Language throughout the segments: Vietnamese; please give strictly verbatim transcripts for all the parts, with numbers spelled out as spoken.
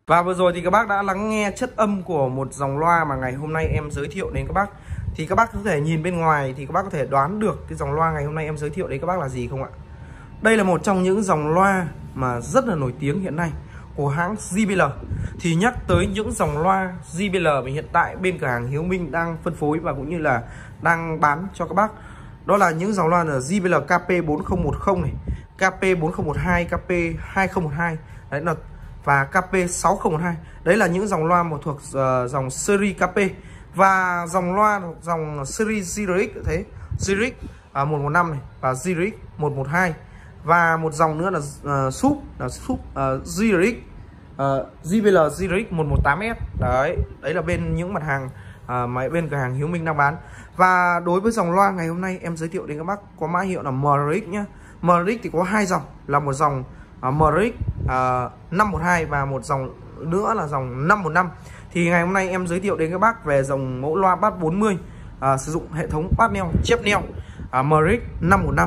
Và vừa rồi thì các bác đã lắng nghe chất âm của một dòng loa mà ngày hôm nay em giới thiệu đến các bác. Thì các bác có thể nhìn bên ngoài thì các bác có thể đoán được cái dòng loa ngày hôm nay em giới thiệu đến các bác là gì không ạ? Đây là một trong những dòng loa mà rất là nổi tiếng hiện nay của hãng gi bê lờ. Thì nhắc tới những dòng loa gi bê lờ mà hiện tại bên cửa hàng Hiếu Minh đang phân phối và cũng như là đang bán cho các bác, đó là những dòng loa là gi bê lờ ca pê bốn không một không này, ca pê bốn không một hai, ca pê hai không một hai. Đấy là và ca pê sáu không một hai. Đấy là những dòng loa một thuộc uh, dòng series ca pê. Và dòng loa dòng series giê rờ ích thế, giê rờ ích uh, một một năm này và giê rờ ích một một hai. Và một dòng nữa là uh, súp là súp uh, giê rờ ích uh, gi bê lờ giê rờ ích một một tám ét. Đấy, đấy là bên những mặt hàng uh, mà bên cửa hàng Hiếu Minh đang bán. Và đối với dòng loa ngày hôm nay em giới thiệu đến các bác có mã hiệu là em rờ ích nhé. em rờ ích thì có hai dòng, là một dòng uh, em rờ ích uh, năm một hai và một dòng nữa là dòng năm một năm. Thì ngày hôm nay em giới thiệu đến các bác về dòng mẫu loa bass bốn mươi uh, sử dụng hệ thống bass neo chép neo uh, em rờ ích năm một năm.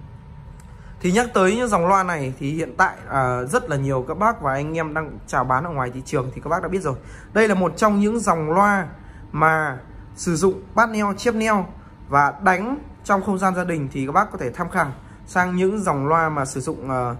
Thì nhắc tới những dòng loa này thì hiện tại uh, rất là nhiều các bác và anh em đang chào bán ở ngoài thị trường thì các bác đã biết rồi. Đây là một trong những dòng loa mà sử dụng bass neo chép neo và đánh trong không gian gia đình thì các bác có thể tham khảo sang những dòng loa mà sử dụng uh,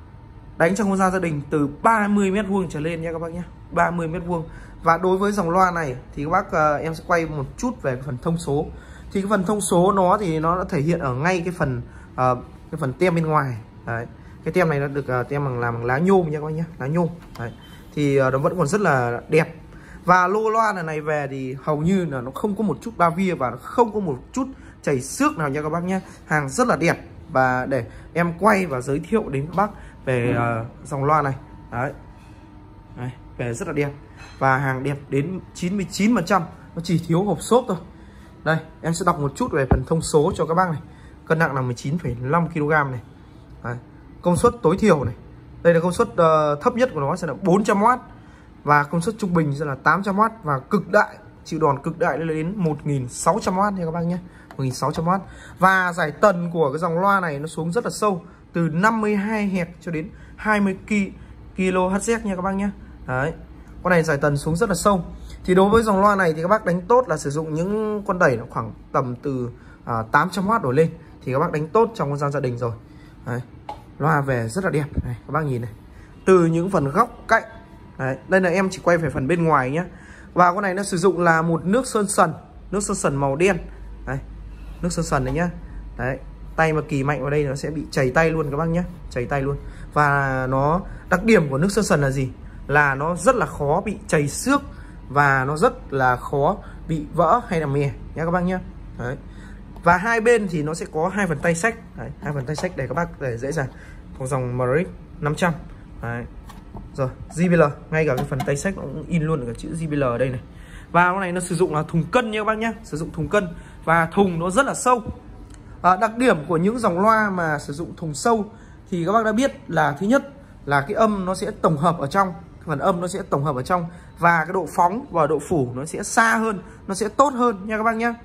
đánh trong không gian gia đình từ ba mươi mét vuông trở lên nha các bác nhé, ba mươi mét vuông. Và đối với dòng loa này thì các bác uh, em sẽ quay một chút về phần thông số. Thì cái phần thông số nó thì nó đã thể hiện ở ngay cái phần uh, cái phần tem bên ngoài. Đấy, cái tem này nó được uh, tem bằng làm bằng lá nhôm nha các bác nhé, lá nhôm. Đấy, thì uh, nó vẫn còn rất là đẹp. Và lô loa này, này về thì hầu như là nó không có một chút ba via và không có một chút chảy xước nào nha các bác nhé. Hàng rất là đẹp và để em quay và giới thiệu đến các bác về uh, dòng loa này. Đấy. Đấy, về rất là đẹp và hàng đẹp đến chín mươi chín phần trăm, nó chỉ thiếu hộp xốp thôi. Đây, em sẽ đọc một chút về phần thông số cho các bác này. Cân nặng là mười chín phẩy năm ki lô gam này. Đấy. Công suất tối thiểu này. Đây là công suất uh, thấp nhất của nó sẽ là bốn trăm oát và công suất trung bình sẽ là tám trăm oát và cực đại, chịu đòn cực đại lên đến một nghìn sáu trăm oát nha các bác nhé. một nghìn sáu trăm oát. Và giải tần của cái dòng loa này nó xuống rất là sâu, từ năm mươi hai héc cho đến hai mươi ki lô héc nha các bác nhé. Đấy. Con này giải tần xuống rất là sâu. Thì đối với dòng loa này thì các bác đánh tốt là sử dụng những con đẩy nó khoảng tầm từ à, tám trăm oát đổ lên thì các bác đánh tốt trong không gian gia đình rồi. Đấy. Loa về rất là đẹp này, các bác nhìn này. Từ những phần góc cạnh. Đấy. Đây là em chỉ quay về phần bên ngoài nhé. Và con này nó sử dụng là một nước sơn sần, nước sơn sần màu đen. Đấy. Nước sơn sần này nhá. Đấy. Tay mà kỳ mạnh vào đây nó sẽ bị chảy tay luôn các bác nhé, chảy tay luôn. Và nó đặc điểm của nước sơn sần là gì? Là nó rất là khó bị chảy xước và nó rất là khó bị vỡ hay là mè nhé các bác nhé. Đấy. Và hai bên thì nó sẽ có hai phần tay xách. Đấy, hai phần tay xách để các bác để dễ dàng. Còn dòng em rờ ích năm trăm. Đấy. Rồi, gi bê lờ, ngay cả cái phần tay xách nó cũng in luôn cả chữ gi bê lờ ở đây này. Và con này nó sử dụng là thùng cân nha các bác nhé, sử dụng thùng cân và thùng nó rất là sâu. À, đặc điểm của những dòng loa mà sử dụng thùng sâu thì các bác đã biết là thứ nhất là cái âm nó sẽ tổng hợp ở trong, phần âm nó sẽ tổng hợp ở trong và cái độ phóng và độ phủ nó sẽ xa hơn, nó sẽ tốt hơn nha các bác nhé.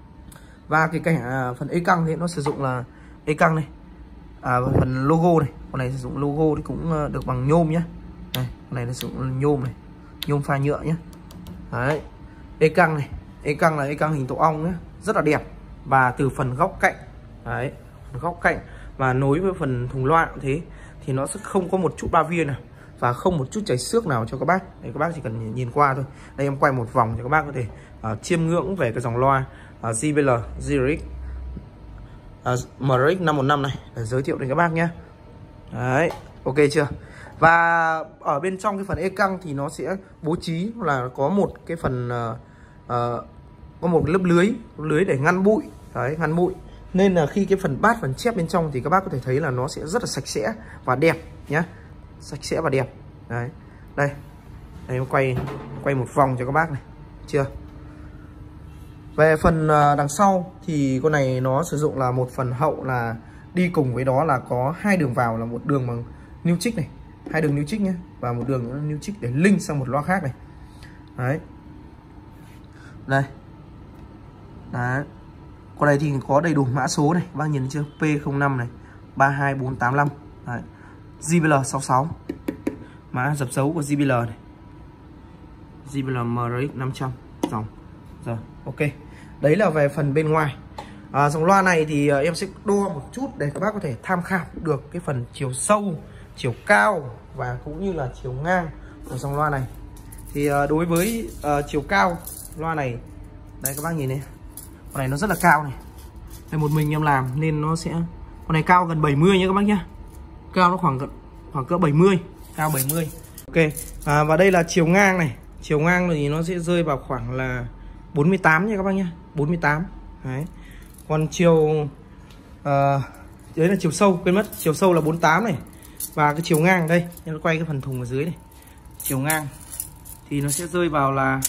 Và cái cảnh à, phần ê căng thì nó sử dụng là ê căng này, à, phần logo này, con này sử dụng logo thì cũng được bằng nhôm nhé. Đây, con này nó sử dụng nhôm này, nhôm pha nhựa nhé. Đấy, ê căng này, ê căng là ê căng hình tổ ong nhé, rất là đẹp. Và từ phần góc cạnh, đấy, phần góc cạnh và nối với phần thùng loa cũng thế thì nó sẽ không có một chút ba via nào và không một chút chảy xước nào cho các bác. Đấy, các bác chỉ cần nhìn qua thôi. Đây em quay một vòng cho các bác có thể uh, chiêm ngưỡng về cái dòng loa uh, gi bê lờ giê rờ ích uh, em rờ ích năm một năm này để giới thiệu đến các bác nhé. Đấy, ok chưa? Và ở bên trong cái phần ê căng thì nó sẽ bố trí là có một cái phần uh, uh, có một lớp lưới, lưới để ngăn bụi. Đấy, ngăn bụi. Nên là khi cái phần bát, phần chép bên trong thì các bác có thể thấy là nó sẽ rất là sạch sẽ và đẹp nhé. Sạch sẽ và đẹp. Đấy. Đây. Đây em quay quay một vòng cho các bác này. Chưa? Về phần đằng sau thì con này nó sử dụng là một phần hậu là đi cùng với đó là có hai đường vào, là một đường bằng new trích này, hai đường new trích nhé, và một đường new trích để link sang một loa khác này. Đấy. Đây. Đấy. Con này thì có đầy đủ mã số này, bác nhìn thấy chưa? P không năm này, ba hai bốn tám năm. Đấy. gi bê lờ sáu sáu. Mã dập dấu của gi bê lờ này. gi bê lờ em rờ ích năm trăm dòng. Rồi, ok. Đấy là về phần bên ngoài. À, dòng loa này thì uh, em sẽ đo một chút để các bác có thể tham khảo được cái phần chiều sâu, chiều cao và cũng như là chiều ngang của dòng loa này. Thì uh, đối với uh, chiều cao loa này, đây các bác nhìn này, con này nó rất là cao này. Đây một mình em làm nên nó sẽ, con này cao gần bảy mươi nhé các bác nhá. Cao nó khoảng khoảng cỡ bảy mươi, cao bảy mươi. Ok. À, và đây là chiều ngang này. Chiều ngang thì nó sẽ rơi vào khoảng là bốn mươi tám nha các bác nhá, bốn mươi tám. Đấy. Còn chiều uh, đấy là chiều sâu, quên mất, chiều sâu là bốn mươi tám này. Và cái chiều ngang đây, em quay cái phần thùng ở dưới này. Chiều ngang thì nó sẽ rơi vào là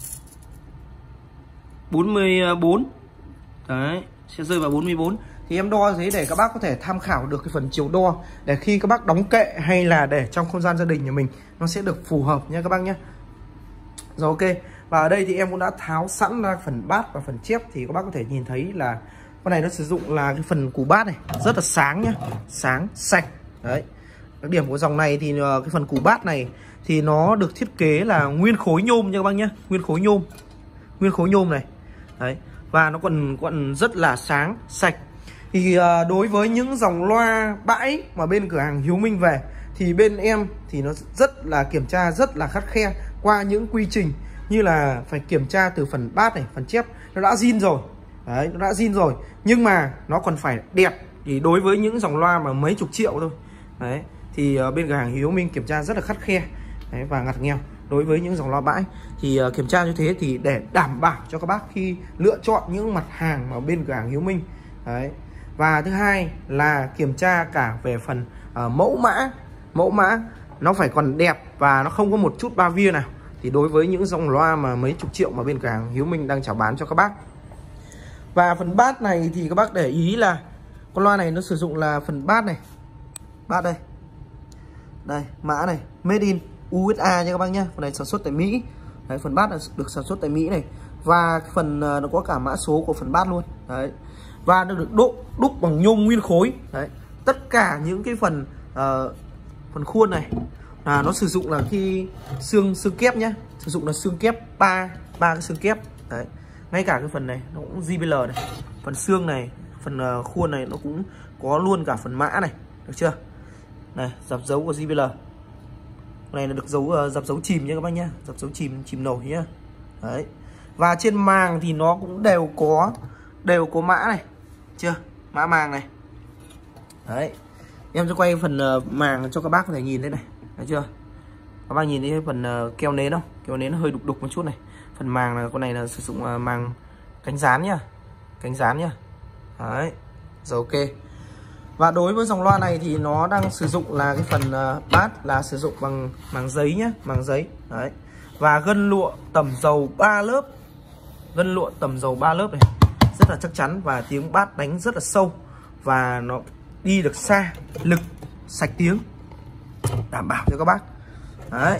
bốn mươi bốn. Đấy, sẽ rơi vào bốn mươi bốn. Thì em đo thế để các bác có thể tham khảo được cái phần chiều đo, để khi các bác đóng kệ hay là để trong không gian gia đình nhà mình nó sẽ được phù hợp nha các bác nhé. Rồi, ok. Và ở đây thì em cũng đã tháo sẵn ra phần bát và phần chép. Thì các bác có thể nhìn thấy là con này nó sử dụng là cái phần củ bát này rất là sáng nhá, sáng sạch. Đấy, đặc điểm của dòng này thì cái phần củ bát này thì nó được thiết kế là nguyên khối nhôm nha các bác nhé, nguyên khối nhôm, nguyên khối nhôm này. Đấy, và nó còn còn rất là sáng sạch. Thì uh, đối với những dòng loa bãi mà bên cửa hàng Hiếu Minh về thì bên em thì nó rất là kiểm tra rất là khắt khe qua những quy trình như là phải kiểm tra từ phần bát này, phần chép nó đã zin rồi. Đấy, nó đã zin rồi nhưng mà nó còn phải đẹp. Thì đối với những dòng loa mà mấy chục triệu thôi, đấy, thì uh, bên cửa hàng Hiếu Minh kiểm tra rất là khắt khe. Đấy, và ngặt nghèo. Đối với những dòng loa bãi thì uh, kiểm tra như thế thì để đảm bảo cho các bác khi lựa chọn những mặt hàng mà bên cửa hàng Hiếu Minh. Đấy. Và thứ hai là kiểm tra cả về phần uh, mẫu mã. Mẫu mã nó phải còn đẹp và nó không có một chút ba via nào. Thì đối với những dòng loa mà mấy chục triệu mà bên cửa hàng Hiếu Minh đang chào bán cho các bác. Và phần bát này thì các bác để ý là con loa này nó sử dụng là phần bát này. Bát đây. Đây, mã này, made in u ét a nha các bác nhé. Phần này sản xuất tại Mỹ. Đấy, phần bát là được sản xuất tại Mỹ này. Và phần uh, nó có cả mã số của phần bát luôn. Đấy. Và nó được đúc, đúc bằng nhôm nguyên khối. Đấy. Tất cả những cái phần uh, phần khuôn này là nó sử dụng là cái xương xương kép nhá, sử dụng là xương kép ba ba cái xương kép. Đấy. Ngay cả cái phần này nó cũng gi bê lờ này, phần xương này, phần uh, khuôn này nó cũng có luôn cả phần mã này, được chưa? Này, dập dấu của gi bê lờ. Cái này là được dấu uh, dập dấu chìm nhá các bác nhá, dập dấu chìm chìm nổi nhá. Đấy. Và trên màng thì nó cũng đều có đều có mã này, chưa? Mã màng này. Đấy. Em sẽ quay phần uh, màng cho các bác có thể nhìn thấy này, thấy chưa? Các bác nhìn thấy phần uh, keo nến không? Keo nến nó hơi đục đục một chút này. Phần màng là con này là sử dụng uh, màng cánh dán nhá, cánh dán nhá. Đấy. Rồi, ok. Và đối với dòng loa này thì nó đang sử dụng là cái phần uh, bát là sử dụng bằng màng giấy nhá, màng giấy. Đấy. Và gân lụa tẩm dầu ba lớp. Gân lụa tẩm dầu ba lớp này. Rất là chắc chắn và tiếng bát đánh rất là sâu và nó đi được xa, lực sạch tiếng, đảm bảo cho các bác. Đấy.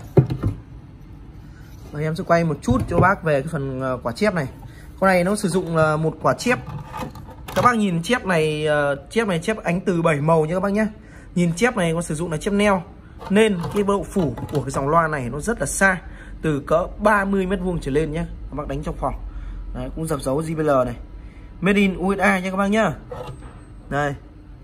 Rồi em sẽ quay một chút cho bác về cái phần uh, quả chép này. Con này nó sử dụng uh, một quả chép. Các bác nhìn chép này, uh, chép này chép ánh từ bảy màu nha các bác nhé. Nhìn chép này có sử dụng là chép neo, nên cái độ phủ của cái dòng loa này nó rất là xa, từ cỡ ba mươi mét vuông trở lên nhé. Các bác đánh trong phòng. Đấy, cũng dập dấu gi bê lờ này, made in u ét a nha các bác nhá. Đây,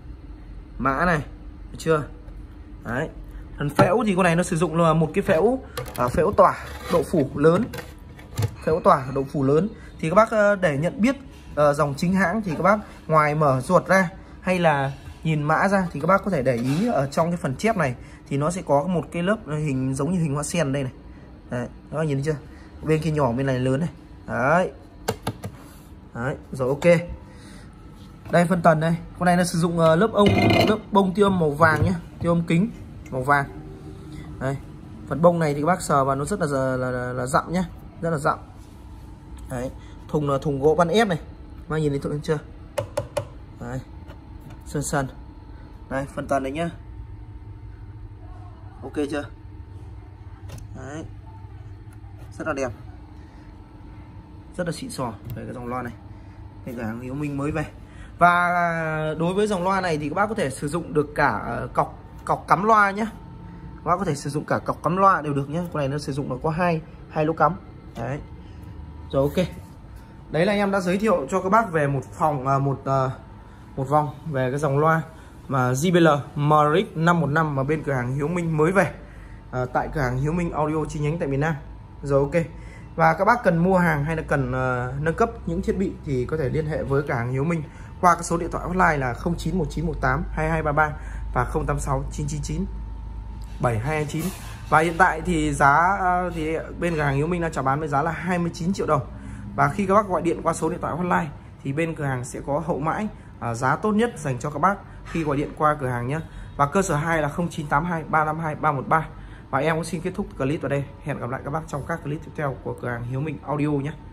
mã này, được chưa? Đấy. Phần phễu thì con này nó sử dụng là một cái phễu à, phễu tỏa độ phủ lớn, phễu tỏa độ phủ lớn. Thì các bác để nhận biết uh, dòng chính hãng thì các bác ngoài mở ruột ra hay là nhìn mã ra thì các bác có thể để ý ở trong cái phần chép này thì nó sẽ có một cái lớp hình giống như hình hoa sen đây này. Đấy, các bác nhìn thấy chưa? Bên kia nhỏ bên này lớn này. Đấy. Đấy, rồi, ok. Đây phân tần đây, con này nó sử dụng uh, lớp ông lớp bông tiêu âm màu vàng nhé, tiêu âm kính màu vàng. Đây, phần bông này thì các bác sờ vào nó rất là là, là, là, là dặm nhé, rất là dặm. Đấy, thùng là thùng gỗ bắn ép này, các bác nhìn thấy thùng chưa? Đấy, sơn sần. Đây, phân tần đấy nhá, ok chưa? Đấy, rất là đẹp, rất là xịn sò về cái dòng loa này. Đây cả Hiếu Minh mới về. Và đối với dòng loa này thì các bác có thể sử dụng được cả cọc cọc cắm loa nhé. Các bác có thể sử dụng cả cọc cắm loa đều được nhé. Con này nó sử dụng nó có hai hai lỗ cắm. Đấy. Rồi ok. Đấy là em đã giới thiệu cho các bác về một phòng một một vòng về cái dòng loa mà gi bê lờ em rờ ích năm một năm mà bên cửa hàng Hiếu Minh mới về à, tại cửa hàng Hiếu Minh Audio chi nhánh tại miền Nam. Rồi ok. Và các bác cần mua hàng hay là cần uh, nâng cấp những thiết bị thì có thể liên hệ với cửa hàng Hiếu Minh qua cái số điện thoại hotline là không chín một chín một tám hai hai ba ba và không tám sáu chín chín chín bảy hai hai chín. Và hiện tại thì giá uh, thì bên cửa hàng Hiếu Minh đang chào bán với giá là hai mươi chín triệu đồng. Và khi các bác gọi điện qua số điện thoại hotline thì bên cửa hàng sẽ có hậu mãi uh, giá tốt nhất dành cho các bác khi gọi điện qua cửa hàng nhé. Và cơ sở hai là không chín tám hai ba năm hai ba một ba. Và em cũng xin kết thúc clip ở đây. Hẹn gặp lại các bác trong các clip tiếp theo của cửa hàng Hiếu Minh Audio nhé.